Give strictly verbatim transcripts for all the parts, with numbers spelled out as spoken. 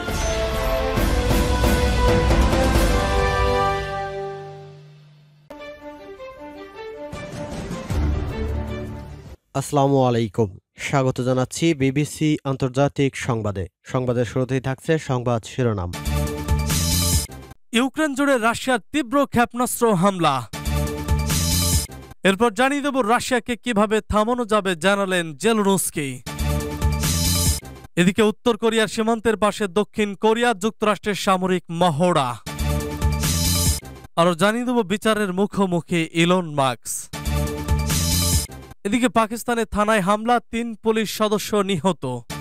আসসালামু আলাইকুম, স্বাগত জানাচ্ছি বিবিসি আন্তর্জাতিক সংবাদে। সংবাদের শুরুতেই থাকছে সংবাদ শিরোনাম। ইউক্রেন জুড়ে রাশিয়ার তীব্র ক্ষেপণাস্ত্র হামলা। এরপর জানিয়ে দেব রাশিয়াকে কিভাবে থামানো যাবে, জানালেন জেলেনস্কি। এদিকে উত্তর কোরিয়ার সীমান্তের পাশে দক্ষিণ কোরিয়া যুক্তরাষ্ট্রের সামরিক মহড়া। আরো জানিয়ে দেব বিচারের মুখোমুখি ইলন মাস্ক। এদিকে পাকিস্তানে থানায় হামলা, তিন পুলিশ সদস্য নিহত।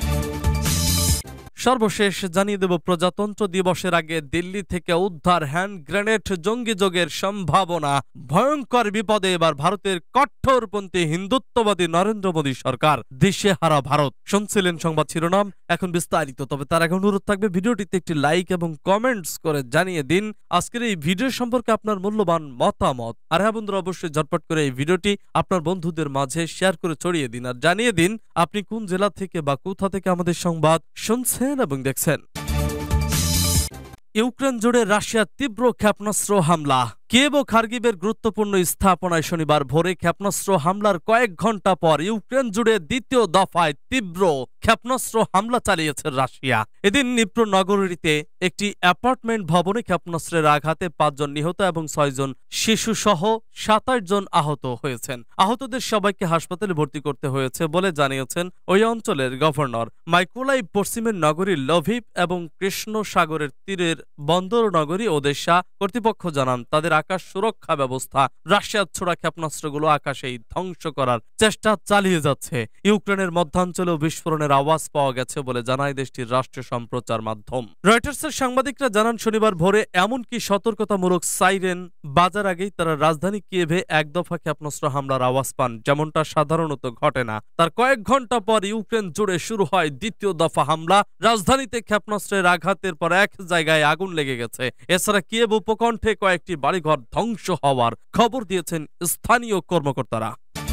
সর্বশেষ জানিয়ে দেব প্রজাতন্ত্র দিবসের আগে দিল্লি থেকে উদ্ধার হ্যান্ড গ্রেনেড, জঙ্গি যোগের সম্ভাবনা। ভয়ঙ্কর বিপদে এবার ভারতের কঠোরপন্থী হিন্দুত্ববাদী নরেন্দ্র মোদী সরকার, দিশেহারা ভারত। শুনছিলেন সংবাদ শিরোনাম, এখন বিস্তারিত। তবে তার আগে অনুরোধ থাকবে ভিডিওটিতে একটি লাইক এবং কমেন্টস করে জানিয়ে দিন আজকের এই ভিডিও সম্পর্কে আপনার মূল্যবান মতামত। আর হ্যাঁ বন্ধুরা, অবশ্যই ঝটপট করে এই ভিডিওটি আপনার বন্ধুদের মাঝে শেয়ার করে ছড়িয়ে দিন আর জানিয়ে দিন আপনি কোন জেলা থেকে বা কোথা থেকে আমাদের সংবাদ শুনছেন এবং দেখছেন। ইউক্রেন জুড়ে রাশিয়ার তীব্র ক্ষেপণাস্ত্র হামলা। কিয়েভ ও খার্কিভের গুরুত্বপূর্ণ স্থাপনায় শনিবার ভোরে ক্ষেপণাস্ত্র হামলার কয়েক ঘন্টা পর ইউক্রেন জুড়ে দ্বিতীয় দফায় তীব্র ক্ষেপণাস্ত্র হামলা চালিয়েছে রাশিয়া। এদিন নিপ্রো নগরীতে একটি অ্যাপার্টমেন্ট ভবনে ক্ষেপণাস্ত্রের আঘাতে পাঁচজন নিহত এবং ছয়জন শিশু সহ সাতাশ জন আহত হয়েছেন। আহতদের সবাইকে হাসপাতালে ভর্তি করতে হয়েছে বলে জানিয়েছেন ওই অঞ্চলের গভর্নর। মাইকোলাইভ পশ্চিমের নগরী লভিভ এবং কৃষ্ণ সাগরের তীরের বন্দর নগরী ওদেশা কর্তৃপক্ষ জানান তাদের আকাশ সুরক্ষা ব্যবস্থা রাশিয়ার ছোড়া ক্ষেপণাস্ত্রগুলো আকাশেই ধ্বংস করার চেষ্টা চালিয়ে যাচ্ছে। ইউক্রেনের মধ্যাঞ্চলেও বিস্ফোরণের আওয়াজ পাওয়া গেছে বলে জানায় দেশটির রাষ্ট্রীয় সম্প্রচার মাধ্যম। রয়টার্সের সাংবাদিকরা জানান শনিবার ভোরে এমনকি সতর্কতামূলক সাইরেন বাজার আগেই তারা রাজধানী কিয়েভে এক দফা ক্ষেপণাস্ত্র হামলার আওয়াজ পান, যেমনটা সাধারণত ঘটে না। তার কয়েক ঘন্টা পর ইউক্রেন জুড়ে শুরু হয় দ্বিতীয় দফা হামলা। রাজধানীতে ক্ষেপণাস্ত্রের আঘাতের পর এক জায়গায় আগুন লেগে গেছে। এছাড়া কিয়েভ উপকণ্ঠে কয়েকটি বাড়িঘর ধ্বংস হওয়ার খবর দিয়েছেন স্থানীয় কর্মকর্তারা।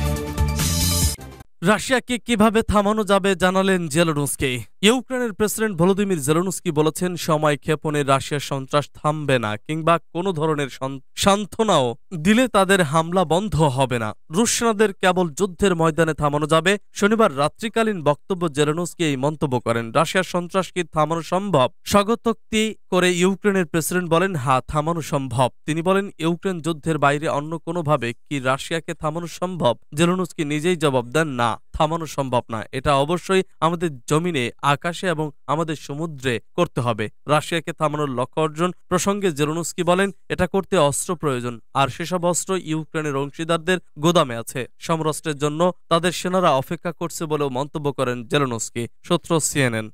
রাশিয়াকে কিভাবে থামানো যাবে, জানালেন জেলেনস্কি। ইউক্রেনের প্রেসিডেন্ট ভলোদিমির জেলেনস্কি বলেছেন সময় ক্ষেপণে রাশিয়ার সন্ত্রাস থামবে না কিংবা কোনো ধরনের সান্ত্বনাও দিলে তাদের হামলা বন্ধ হবে না। রুশ সেনাদের কেবল যুদ্ধের ময়দানে থামানো যাবে। শনিবার রাত্রিকালীন বক্তব্য জেলেনস্কি এই মন্তব্য করেন। রাশিয়ার সন্ত্রাস কি থামানো সম্ভব? স্বাগতোক্তি করে ইউক্রেনের প্রেসিডেন্ট বলেন, হ্যাঁ, থামানো সম্ভব। তিনি বলেন, ইউক্রেন যুদ্ধের বাইরে অন্য কোনোভাবে কি রাশিয়াকে থামানো সম্ভব? জেলেনস্কি নিজেই জবাব দেন, না, থামানো সম্ভব না। এটা অবশ্যই আমাদের জমিনে, আকাশে এবং আমাদের সমুদ্রে করতে হবে। রাশিয়াকে থামানোর লক্ষ্য অর্জন প্রসঙ্গে জেলেনস্কি বলেন, এটা করতে অস্ত্র প্রয়োজন, আর সেসব অস্ত্র ইউক্রেনের অংশীদারদের গোদামে আছে। সমরাস্ত্রের জন্য তাদের সেনারা অপেক্ষা করছে বলেও মন্তব্য করেন জেলেনস্কি। সূত্র সিএনএন।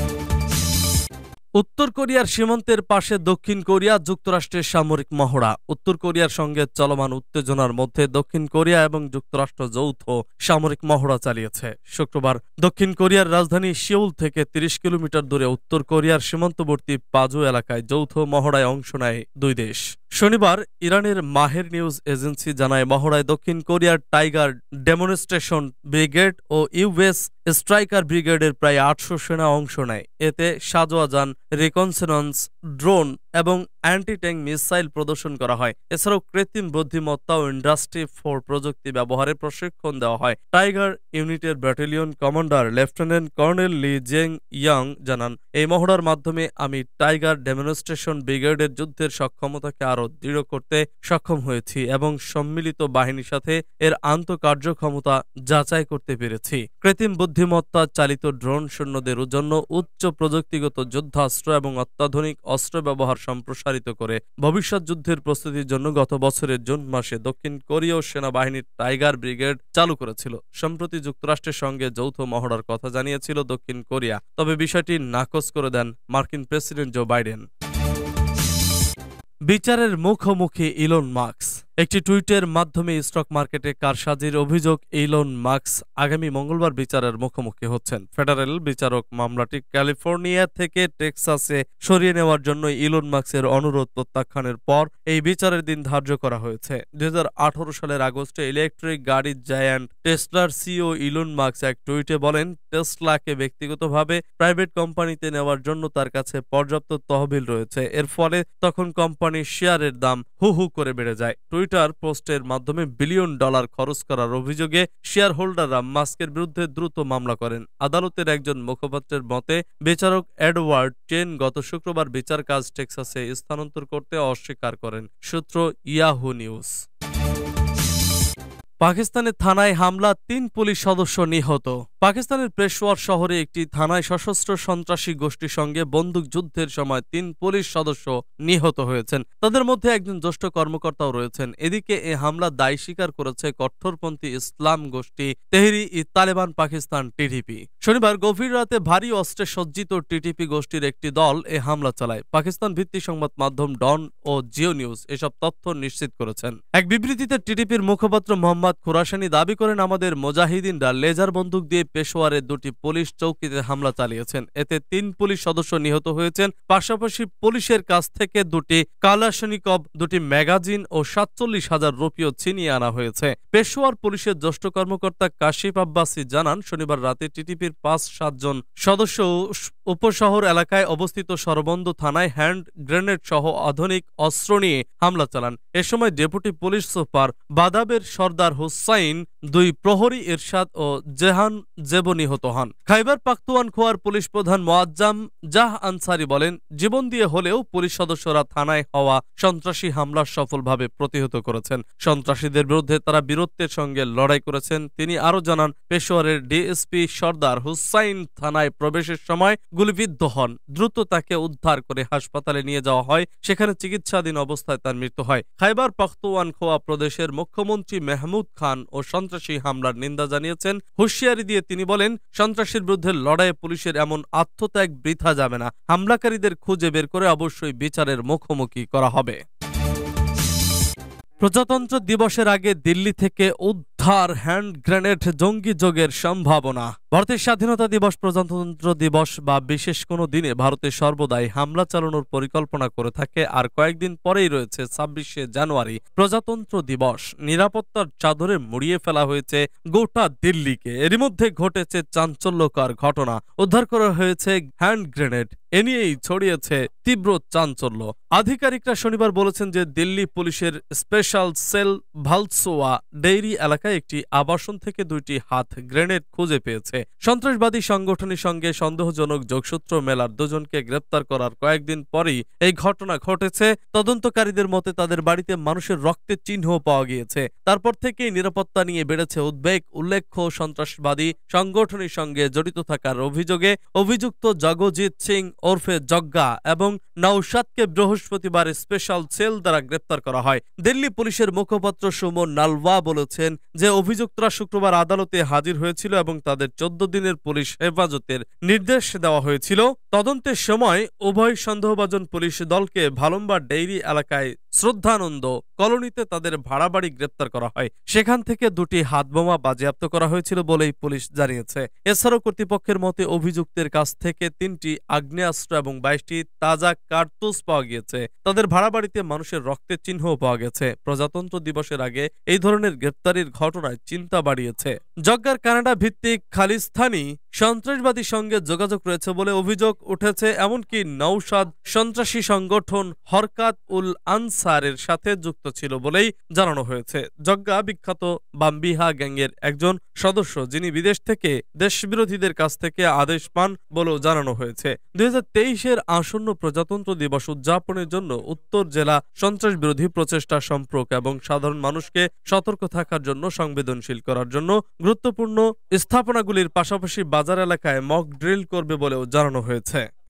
উত্তর কোরিয়ার সীমান্তের পাশে দক্ষিণ কোরিয়া যুক্তরাষ্ট্রের সামরিক মহড়া। উত্তর কোরিয়ার সঙ্গে চলমান উত্তেজনার মধ্যে দক্ষিণ কোরিয়া এবং যুক্তরাষ্ট্র যৌথ সামরিক মহড়া চালিয়েছে। শুক্রবার দক্ষিণ কোরিয়ার রাজধানী সিউল থেকে তিরিশ কিলোমিটার দূরে উত্তর কোরিয়ার সীমান্তবর্তী পাজু এলাকায় যৌথ মহড়ায় অংশ নেয় দুই দেশ। শনিবার ইরানের মাহের নিউজ এজেন্সি জানায়, মহড়ায় দক্ষিণ কোরিয়ার টাইগার ডেমনস্ট্রেশন ব্রিগেড ও ইউএস স্ট্রাইকার ব্রিগেডের প্রায় আটশো সেনা অংশ নেয়। এতে সাজোয়াজান, রিকনসেন্স ড্রোন এবং অ্যান্টি ট্যাঙ্ক মিসাইল প্রদর্শন করা হয়। এছাড়াও কৃত্রিম বুদ্ধিমত্তা ও ইন্ডাস্ট্রি ফোর প্রযুক্তি ব্যবহারে প্রশিক্ষণ দেওয়া হয়। টাইগার ইউনিটের battalion commander lieutenant colonel Lee Jeong Yang জানান, এই মহড়ার মাধ্যমে আমি টাইগার ডেমনস্ট্রেশন ব্রিগেডের যুদ্ধের সক্ষমতাকে আরও দৃঢ় করতে সক্ষম হয়েছি এবং সম্মিলিত বাহিনীর সাথে এর আন্তঃকার্যক্ষমতা যাচাই করতে পেরেছি। কৃত্রিম বুদ্ধিমত্তা চালিত ড্রোন সৈন্যদের জন্য উচ্চ প্রযুক্তিগত যুদ্ধাস্ত্র এবং অত্যাধুনিক অস্ত্র ব্যবহার সম্প্রসারিত করে ভবিষ্যৎ যুদ্ধের প্রস্তুতির জন্য গত বছরের জুন মাসে দক্ষিণ কোরীয় সেনাবাহিনীর টাইগার ব্রিগেড চালু করেছিল। সম্প্রতি যুক্তরাষ্ট্রের সঙ্গে যৌথ মহড়ার কথা জানিয়েছিল দক্ষিণ কোরিয়া, তবে বিষয়টি নাকচ করে দেন মার্কিন প্রেসিডেন্ট জো বাইডেন। বিচারের মুখোমুখি ইলন মাস্ক। একটি টুইটের মাধ্যমে স্টক মার্কেটে কারসাজির অভিযোগ ইলন মাস্ক আগামী মঙ্গলবার বিচারের মুখোমুখি হচ্ছেন। ফেডারেল বিচারক মামলাটি ক্যালিফোর্নিয়া থেকে টেক্সাসে সরিয়ে নেওয়ার জন্য ইলন মাস্কের অনুরোধ প্রত্যাখ্যানের পর এই বিচারের দিন ধার্য করা হয়েছে। দুই হাজার আঠারো সালের আগস্টে ইলেকট্রিক গাড়ির জায়ান্ট টেসলার সিইও ইলন মাস্ক এক টুইটে বলেন, টেসলাকে ব্যক্তিগতভাবে প্রাইভেট কোম্পানিতে নেওয়ার জন্য তার কাছে পর্যাপ্ত তহবিল রয়েছে। এর ফলে তখন কোম্পানির শেয়ারের দাম হু হু করে বেড়ে যায়। টুইটার পোস্টের মাধ্যমে বিলিয়ন ডলার খরচ করার অভিযোগে শেয়ার হোল্ডাররা মাস্কের বিরুদ্ধে দ্রুত মামলা করেন। আদালতের একজন মুখপাত্রের মতে, বিচারক এডওয়ার্ড টেন গত শুক্রবার বিচার কাজ টেক্সাসে স্থানান্তর করতে অস্বীকার করেন। সূত্র ইয়াহু নিউজ। পাকিস্তানের থানায় হামলা, তিন পুলিশ সদস্য নিহত। পাকিস্তানের পেশোয়ার শহরে একটি থানায় সশস্ত্র সন্ত্রাসী গোষ্ঠীর সঙ্গে বন্দুকযুদ্ধের সময় তিন পুলিশ সদস্য নিহত হয়েছেন। তাদের মধ্যে একজন জ্যেষ্ঠ কর্মকর্তাও রয়েছেন। এদিকে এ হামলা দায় স্বীকার করেছে কট্টরপন্থী ইসলাম গোষ্ঠী তেহরি ই তালেবান পাকিস্তান টিটিপি। শনিবার গভীর রাতে ভারী অস্ত্রে সজ্জিত টিটিপি গোষ্ঠীর একটি দল এ হামলা চালায়। পাকিস্তান ভিত্তিক সংবাদ মাধ্যম ডন ও জিও নিউজ এসব তথ্য নিশ্চিত করেছেন। এক বিবৃতিতে টিটিপির মুখপাত্র মোহাম্মদ খুরাসানি দাবি করেন, আমাদের মুজাহিদিনরা লেজার বন্দুক দিয়ে পেশোয়ারের দুটি পুলিশ চৌকিতে হামলা চালিয়েছেন। এতে তিন পুলিশ সদস্য নিহত হয়েছেন। পাশাপাশি পুলিশের কাছ থেকে দুটি কালাশনিকভ, দুটি ম্যাগাজিন ও সাতচল্লিশ হাজার রুপিও ছিনিয়ে আনা হয়েছে। পেশোয়ার পুলিশের জ্যেষ্ঠ কর্মকর্তা কাশিফ আব্বাসী জানান, শনিবার রাতে টিটিপির পাঁচ সাতজন সদস্য উপশহর এলাকায় অবস্থিত সরবন্দ থানায় হ্যান্ড গ্রেনেড সহ আধুনিক অস্ত্র নিয়ে হামলা চালান। এ সময় ডেপুটি পুলিশ সুপার বাদাবের সর্দার হুসাইন, দুই প্রহরী ইরশাদ ও জেহান জেবো নিহত হন। খাইবার পাখতুয়ানখোয়ার পুলিশ প্রধান মোয়াজ্জাম জাহ আনসারি বলেন, জীবন দিয়ে হলেও পুলিশ সদস্যরা থানায় হওয়া সন্ত্রাসী হামলা সফলভাবে প্রতিহত করেছেন। সন্ত্রাসীদের বিরুদ্ধে তারা বীরত্বের সঙ্গে লড়াই করেছেন। তিনি আরও জানান, পেশোয়ারের ডিএসপি সর্দার হুসাইন থানায় প্রবেশের সময় গুলিবিদ্ধ হন। দ্রুত তাকে উদ্ধার করে হাসপাতালে নিয়ে যাওয়া হয়। সেখানে চিকিৎসাধীন অবস্থায় তার মৃত্যু হয়। খাইবার পাখতুয়ানখোয়া প্রদেশের মুখ্যমন্ত্রী মেহমুদ খান ও সন্ত্রাসী হামলার নিন্দা জানিয়েছেন। হুঁশিয়ারি দিয়ে তিনি বলেন, সন্ত্রাসীর বিরুদ্ধে লড়াইয়ে পুলিশের এমন আত্মত্যাগ বৃথা যাবে না। হামলাকারীদের খুঁজে বের করে অবশ্যই বিচারের মুখোমুখি করা হবে। প্রজাতন্ত্র দিবসের আগে দিল্লি থেকে উদ্ধার হ্যান্ড গ্রেনেড, জঙ্গি যোগের সম্ভাবনা। ভারতের স্বাধীনতা দিবস, প্রজাতন্ত্র দিবস বা বিশেষ কোনো দিনে ভারতে সর্বদাই হামলা চালানোর পরিকল্পনা করে থাকে। আর কয়েকদিন পরেই রয়েছে ছাব্বিশে জানুয়ারি, প্রজাতন্ত্র দিবস। নিরাপত্তার চাদরে মুড়িয়ে ফেলা হয়েছে গোটা দিল্লিকে। এরই মধ্যে ঘটেছে চাঞ্চল্যকর ঘটনা। উদ্ধার করা হয়েছে হ্যান্ড গ্রেনেড। এ নিয়েই ছড়িয়েছে তীব্র চাঞ্চল্য। আধিকারিকরা শনিবার বলেছেন যে দিল্লি পুলিশের স্পেশাল সেল ভালসোয়া ডেইরি এলাকায় একটি আবাসন থেকে দুইটি হাত গ্রেনেড খুঁজে পেয়েছে। সন্ত্রাসবাদী সংগঠনের সঙ্গে সন্দেহজনক যোগসূত্র মেলার দুজনকে গ্রেপ্তার করার কয়েকদিন পরেই এই ঘটনা ঘটেছে। তদন্তকারীদের মতে তাদের বাড়িতে মানুষের রক্তের চিহ্ন পাওয়া গিয়েছে। তারপর থেকেই নিরাপত্তা নিয়ে বেড়েছে উদ্বেগ। উল্লেখ্য, সন্ত্রাসবাদী সংগঠনের সঙ্গে জড়িত থাকার অভিযোগে অভিযুক্ত জগজিৎ সিং ওরফে জগ্গা এবং নওশাদকে বৃহস্পতিবার স্পেশাল সেল দ্বারা গ্রেপ্তার করা হয়। দিল্লি পুলিশের মুখপাত্র সুমন নালওয়া বলেছেন যে অভিযুক্তরা শুক্রবার আদালতে হাজির হয়েছিল এবং তাদের চোদ্দ দিনের পুলিশ হেফাজতের নির্দেশ দেওয়া হয়েছিল। তদন্তের সময় উভয় সন্দেহভাজন পুলিশ দলকে ভালম্বা ডেইরি এলাকায় শ্রদ্ধানন্দ কলোনিতে তাদের ভাড়া বাড়ি গ্রেপ্তার করা হয়। সেখান থেকে দুটি হাতবোমা বাজেয়াপ্ত করা হয়েছিল বলেই পুলিশ জানিয়েছে। এছাড়াও কর্তৃপক্ষের মতে অভিযুক্তের কাছ থেকে তিনটি আগ্নেয়াস্ত্র এবং বাইশটি তাজা কার্তুজ পাওয়া গিয়েছে। তাদের ভাড়া বাড়িতে মানুষের রক্তের চিহ্নও পাওয়া গেছে। প্রজাতন্ত্র দিবসের আগে এই ধরনের গ্রেপ্তারির ঘটনায় চিন্তা বাড়িয়েছে। জগ্গার কানাডা ভিত্তিক খালিস্তানি সন্ত্রাসবাদীর সঙ্গে যোগাযোগ রয়েছে বলে অভিযোগ উঠেছে। এমনকি নওশাদ সন্ত্রাসী সংগঠন হরকাত উল আনসারের সাথে যুক্ত ছিল বলেই জানানো হয়েছে। জগ্গা বিখ্যাত বাম্বিহা গ্যাংয়ের একজন সদস্য, যিনি বিদেশ থেকে দেশবিরোধীদের কাছ থেকে আদেশ পান বলেও জানানো হয়েছে। দুই হাজার তেইশের আসন্ন প্রজাতন্ত্র দিবস উদযাপনের জন্য উত্তর জেলা সন্ত্রাস বিরোধী প্রচেষ্টা সম্পর্ক এবং সাধারণ মানুষকে সতর্ক থাকার জন্য সংবেদনশীল করার জন্য গুরুত্বপূর্ণ স্থাপনাগুলির পাশাপাশি বাজার এলাকায় মক ড্রিল করবে বলেও জানানো হয়েছে।